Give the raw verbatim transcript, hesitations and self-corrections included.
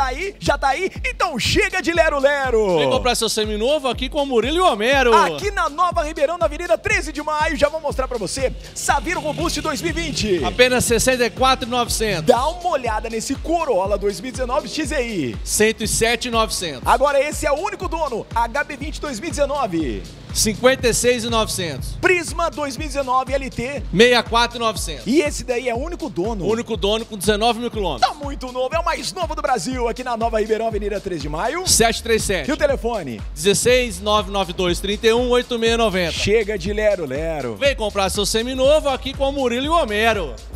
tá aí? Já tá aí? Então chega de Lero Lero! Vem comprar seu seminovo aqui com o Murilo e o Homero. Aqui na Nova Ribeirão, na Avenida treze de maio, já vou mostrar pra você. Saveiro Robusto dois mil e vinte. Apenas sessenta e quatro mil e novecentos. Dá uma olhada nesse Corolla dois mil e dezenove X E I. cento e sete mil e novecentos. Agora esse é o único dono. H B vinte dois mil e dezenove. cinquenta e seis mil e novecentos. Prisma dois mil e dezenove L T. sessenta e quatro mil e novecentos. E esse daí é o único dono. O único dono com dezenove mil quilômetros. Tá muito novo, é o mais novo do Brasil. Aqui na Nova Ribeirão, Avenida treze de maio. sete três sete. E o telefone? dezesseis nove nove dois trinta e um oitenta e seis noventa. Chega de Lero Lero. Vem comprar seu seminovo aqui com o Murilo e o Homero.